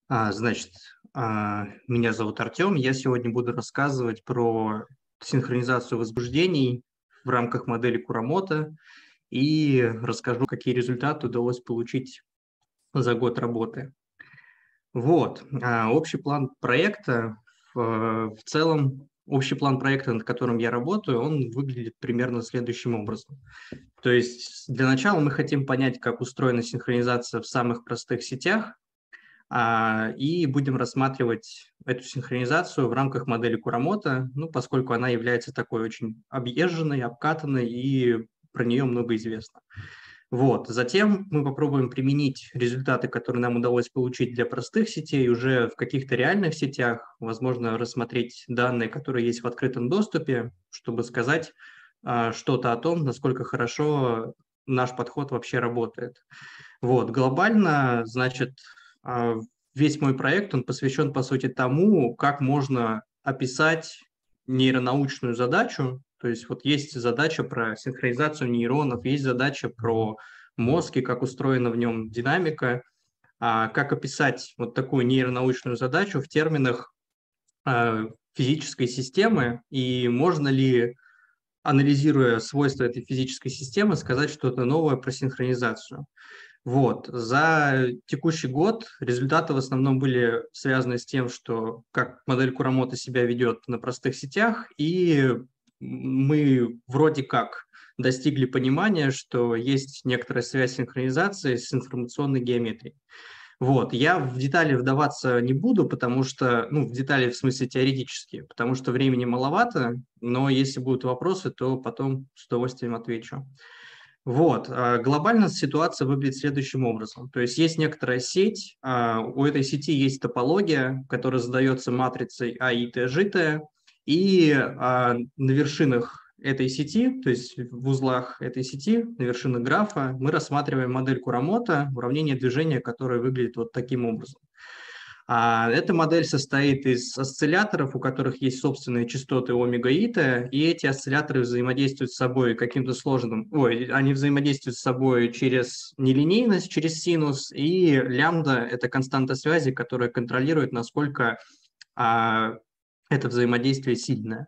Значит, меня зовут Артем. Я сегодня буду рассказывать про синхронизацию возбуждений в рамках модели Курамото и расскажу, какие результаты удалось получить за год работы. Общий план проекта, в целом, общий план проекта, над которым я работаю, он выглядит примерно следующим образом. То есть для начала мы хотим понять, как устроена синхронизация в самых простых сетях, и будем рассматривать эту синхронизацию в рамках модели Курамото, поскольку она является такой очень объезженной, обкатанной, и про нее много известно. Затем мы попробуем применить результаты, которые нам удалось получить для простых сетей, уже в каких-то реальных сетях, возможно, рассмотреть данные, которые есть в открытом доступе, чтобы сказать что-то о том, насколько хорошо наш подход вообще работает. Глобально, значит, весь мой проект, он посвящен, по сути, тому, как можно описать нейронаучную задачу. То есть есть задача про синхронизацию нейронов, есть задача про мозг и как устроена в нем динамика. Как описать вот такую нейронаучную задачу в терминах физической системы, и можно ли, анализируя свойства этой физической системы, сказать что-то новое про синхронизацию. За текущий год результаты в основном были связаны с тем, что как модель Курамото себя ведет на простых сетях, и мы вроде как достигли понимания, что есть некоторая связь синхронизации с информационной геометрией. Я в детали вдаваться не буду, потому что, в детали в смысле теоретические, потому что времени маловато, но если будут вопросы, то потом с удовольствием отвечу. Глобально ситуация выглядит следующим образом. То есть некоторая сеть, у этой сети есть топология, которая задается матрицей АИ-Т, Ж-Т, и на вершинах этой сети, то есть в узлах этой сети, на вершинах графа, мы рассматриваем модель Курамото, уравнение движения, которое выглядит вот таким образом. Эта модель состоит из осцилляторов, у которых есть собственные частоты омега и т, и эти осцилляторы взаимодействуют с собой каким-то они взаимодействуют с собой через нелинейность, через синус, и лямбда – это константа связи, которая контролирует, насколько это взаимодействие сильное.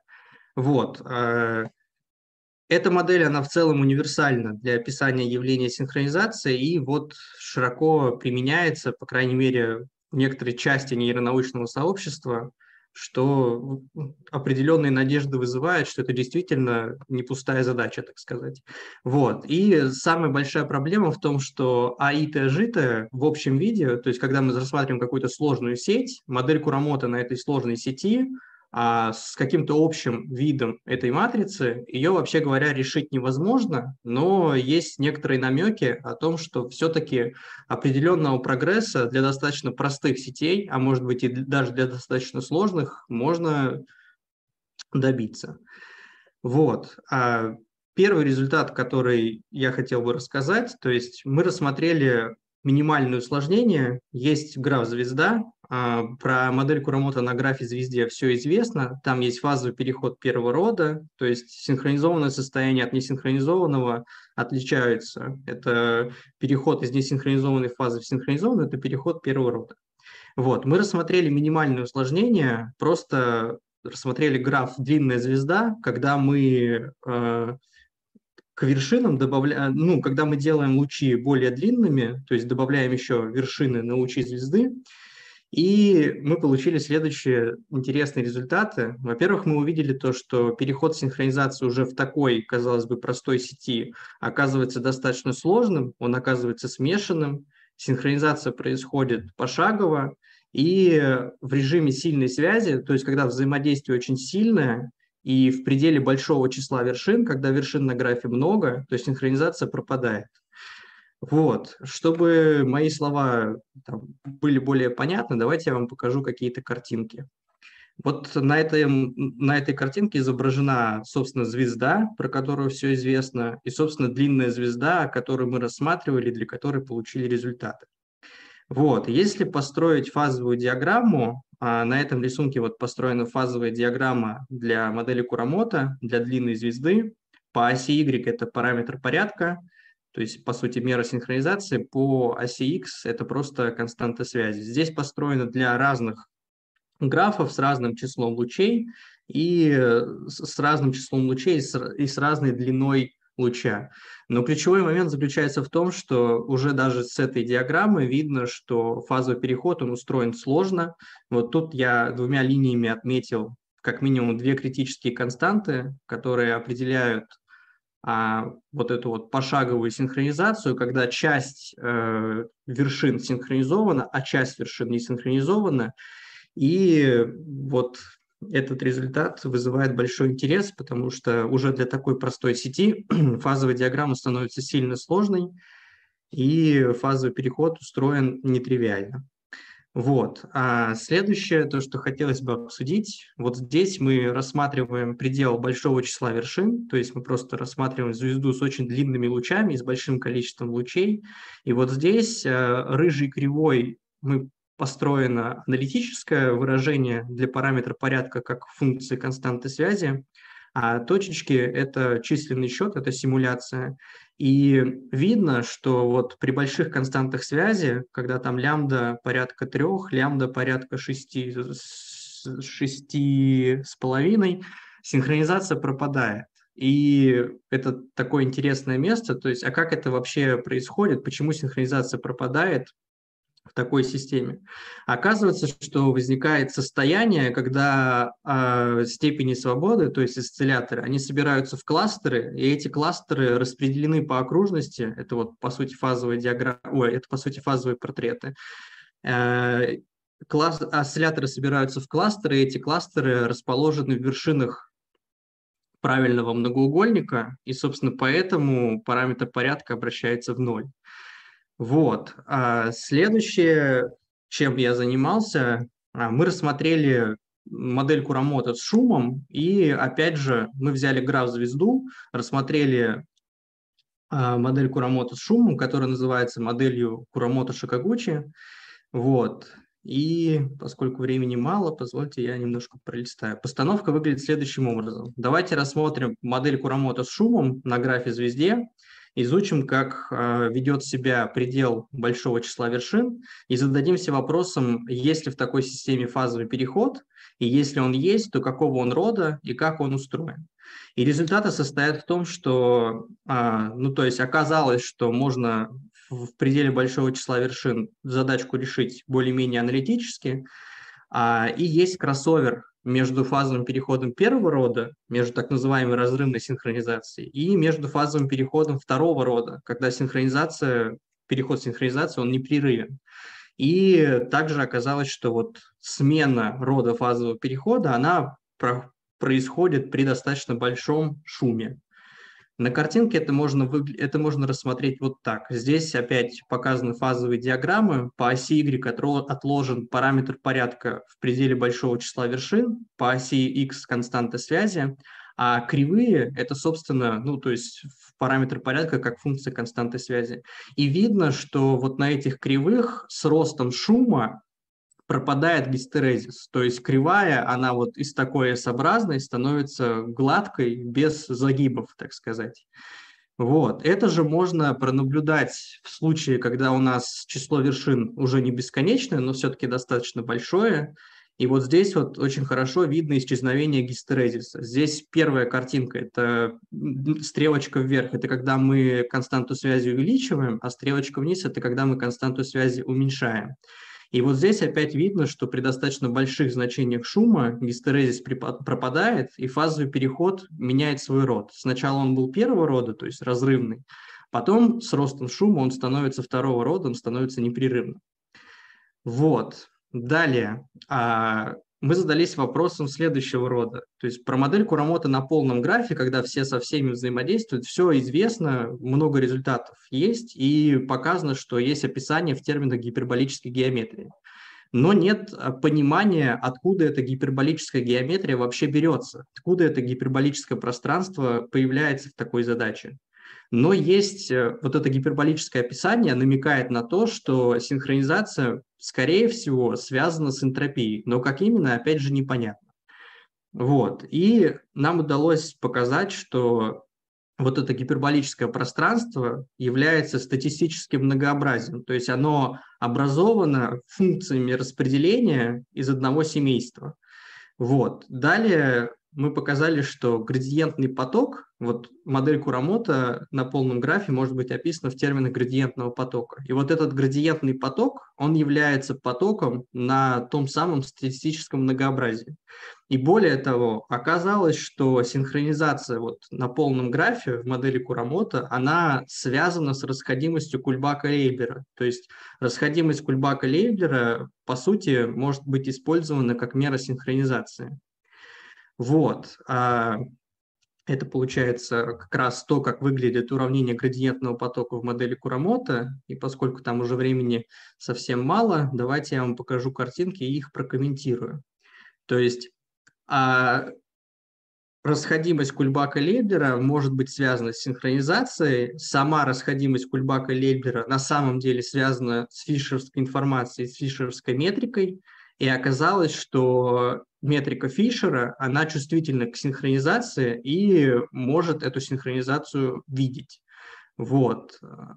Эта модель, она в целом универсальна для описания явления синхронизации и широко применяется, по крайней мере, в некоторой части нейронаучного сообщества, что определенные надежды вызывает, что это действительно не пустая задача, так сказать. И самая большая проблема в том, что АИ-Т, Ж-Т в общем виде, то есть когда мы рассматриваем какую-то сложную сеть, модель Курамото на этой сложной сети с каким-то общим видом этой матрицы, ее, вообще говоря, решить невозможно, но есть некоторые намеки о том, что все-таки определенного прогресса для достаточно простых сетей, а может быть и даже для достаточно сложных, можно добиться. Первый результат, который я хотел бы рассказать, то есть мы рассмотрели минимальное усложнение, есть граф звезда, про модель Курамото на графе звезде все известно, там есть фазовый переход первого рода, то есть синхронизованное состояние от несинхронизованного отличаются. Это переход из несинхронизованной фазы в синхронизованную, это переход первого рода. Мы рассмотрели минимальное усложнение, просто рассмотрели граф длинная звезда, когда мы к вершинам добавляем, когда мы делаем лучи более длинными, то есть добавляем еще вершины на лучи звезды, и мы получили следующие интересные результаты. Во-первых, мы увидели то, что переход синхронизации уже в такой, казалось бы, простой сети оказывается достаточно сложным, он оказывается смешанным, синхронизация происходит пошагово, и в режиме сильной связи, то есть когда взаимодействие очень сильное, и в пределе большого числа вершин, когда вершин на графе много, то синхронизация пропадает. Чтобы мои слова были более понятны, давайте я вам покажу какие-то картинки. На этой картинке изображена, собственно, звезда, про которую все известно, и, собственно, длинная звезда, которую мы рассматривали, для которой получили результаты. Если построить фазовую диаграмму, на этом рисунке построена фазовая диаграмма для модели Курамото, для длинной звезды. По оси Y это параметр порядка, То есть, по сути, мера синхронизации по оси X – это просто константа связи. Здесь построено для разных графов с разным числом лучей и с разным числом лучей и с разной длиной луча. Но ключевой момент заключается в том, что уже даже с этой диаграммы видно, что фазовый переход, он устроен сложно. Вот тут я двумя линиями отметил как минимум две критические константы, которые определяют вот эту вот пошаговую синхронизацию, когда часть вершин синхронизована, а часть вершин не синхронизована. И вот этот результат вызывает большой интерес, потому что уже для такой простой сети фазовая диаграмма становится сильно сложной, и фазовый переход устроен нетривиально. Вот. А следующее, то, что хотелось бы обсудить, вот здесь мы рассматриваем предел большого числа вершин, то есть мы просто рассматриваем звезду с очень длинными лучами и с большим количеством лучей. И вот здесь рыжей кривой мы построено аналитическое выражение для параметра порядка как функции константы связи, а точечки – это численный счет, это симуляция. И видно, что вот при больших константах связи, когда там лямбда порядка 3, лямбда порядка 6,5, синхронизация пропадает. И это такое интересное место, то есть, а как это вообще происходит, почему синхронизация пропадает в такой системе? Оказывается, что возникает состояние, когда степени свободы, то есть осцилляторы, они собираются в кластеры, и эти кластеры распределены по окружности. Это вот по сути фазовая диаграмма, это по сути фазовые портреты. Осцилляторы собираются в кластеры, и эти кластеры расположены в вершинах правильного многоугольника, и, собственно, поэтому параметр порядка обращается в ноль. Вот. Следующее, чем я занимался, мы рассмотрели модель Курамота с шумом, и опять же мы взяли граф-звезду, рассмотрели модель Курамота с шумом, которая называется моделью Курамота-Шикагучи. Вот. И поскольку времени мало, позвольте я немножко пролистаю. Постановка выглядит следующим образом. Давайте рассмотрим модель Курамота с шумом на графе-звезде, изучим, как ведет себя предел большого числа вершин, и зададимся вопросом, есть ли в такой системе фазовый переход, и если он есть, то какого он рода и как он устроен. И результаты состоят в том, что, то есть оказалось, что можно в пределе большого числа вершин задачку решить более-менее аналитически, и есть кроссовер между фазовым переходом первого рода, между так называемой разрывной синхронизацией, и между фазовым переходом второго рода, когда переход синхронизации, он непрерывен. И также оказалось, что вот смена рода фазового перехода, она происходит при достаточно большом шуме. На картинке это можно рассмотреть вот так. Здесь опять показаны фазовые диаграммы. По оси Y отложен параметр порядка в пределе большого числа вершин, по оси X константа связи, а кривые – это, собственно, то есть параметр порядка как функция константы связи. И видно, что вот на этих кривых с ростом шума пропадает гистерезис, то есть кривая, она вот из такой S-образной становится гладкой, без загибов, так сказать. Вот. Это же можно пронаблюдать в случае, когда у нас число вершин уже не бесконечное, но все-таки достаточно большое. И вот здесь вот очень хорошо видно исчезновение гистерезиса. Здесь первая картинка – это стрелочка вверх, это когда мы константу связи увеличиваем, а стрелочка вниз – это когда мы константу связи уменьшаем. И вот здесь опять видно, что при достаточно больших значениях шума гистерезис пропадает, и фазовый переход меняет свой род. Сначала он был первого рода, то есть разрывный, потом с ростом шума он становится второго рода, он становится непрерывным. Вот. Далее. Мы задались вопросом следующего рода. То есть про модель Курамота на полном графе, когда все со всеми взаимодействуют, все известно, много результатов есть, и показано, что есть описание в терминах гиперболической геометрии. Но нет понимания, откуда эта гиперболическая геометрия вообще берется, откуда это гиперболическое пространство появляется в такой задаче. Но есть вот это гиперболическое описание, намекает на то, что синхронизация, скорее всего, связана с энтропией, но как именно, опять же, непонятно. Вот. И нам удалось показать, что вот это гиперболическое пространство является статистическим многообразием, то есть оно образовано функциями распределения из одного семейства. Вот. Далее мы показали, что градиентный поток, вот модель Курамото на полном графе может быть описана в терминах градиентного потока. И вот этот градиентный поток, он является потоком на том самом статистическом многообразии. И более того, оказалось, что синхронизация вот на полном графе в модели Курамото, она связана с расходимостью Кульбака-Лейблера. То есть расходимость Кульбака-Лейблера, по сути, может быть использована как мера синхронизации. Вот. Это получается как раз то, как выглядит уравнение градиентного потока в модели Курамото. И поскольку там уже времени совсем мало, давайте я вам покажу картинки и их прокомментирую. То есть расходимость Кульбака-Лейблера может быть связана с синхронизацией. Сама расходимость Кульбака-Лейблера на самом деле связана с фишеровской информацией, с фишеровской метрикой. И оказалось, что метрика Фишера, она чувствительна к синхронизации и может эту синхронизацию видеть. Вот.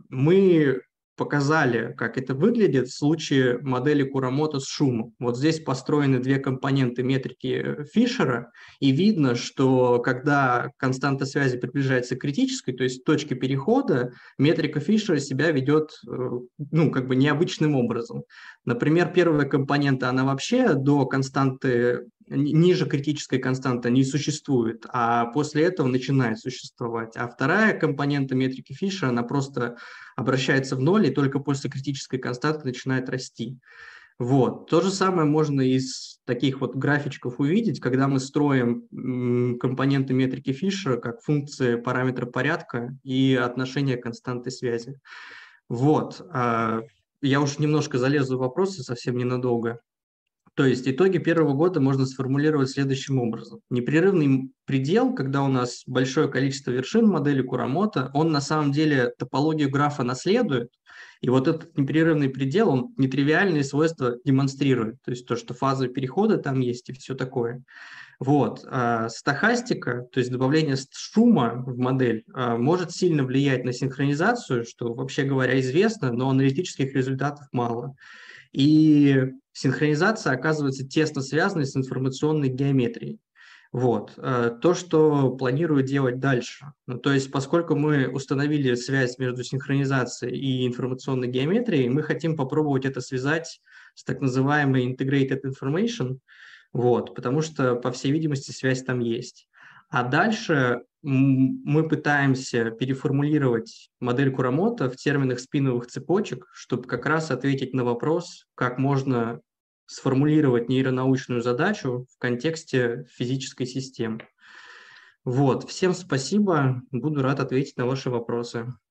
Мы показали, как это выглядит в случае модели Курамото с шумом. Вот здесь построены две компоненты метрики Фишера, и видно, что когда константа связи приближается к критической, то есть точке перехода, метрика Фишера себя ведет как бы необычным образом. Например, первая компонента, она вообще до константы, ниже критической константы не существует, а после этого начинает существовать. А вторая компонента метрики Фишера, она просто обращается в ноль, и только после критической константы начинает расти. Вот. То же самое можно из таких вот графичков увидеть, когда мы строим компоненты метрики Фишера как функции параметра порядка и отношения константы связи. Вот. Я уж немножко залезу в вопросы, совсем ненадолго. То есть итоги первого года можно сформулировать следующим образом. Непрерывный предел, когда у нас большое количество вершин модели Курамото, он на самом деле топологию графа наследует, и вот этот непрерывный предел, он нетривиальные свойства демонстрирует, то есть то, что фазовые переходы там есть и все такое. Вот. Стохастика, то есть добавление шума в модель, может сильно влиять на синхронизацию, что, вообще говоря, известно, но аналитических результатов мало. И синхронизация оказывается тесно связана с информационной геометрией. Вот. То, что планирую делать дальше. Ну, то есть, поскольку мы установили связь между синхронизацией и информационной геометрией, мы хотим попробовать это связать с так называемой Integrated Information, вот, потому что, по всей видимости, связь там есть. А дальше мы пытаемся переформулировать модель Курамото в терминах спиновых цепочек, чтобы как раз ответить на вопрос, как можно сформулировать нейронаучную задачу в контексте физической системы. Вот, всем спасибо, буду рад ответить на ваши вопросы.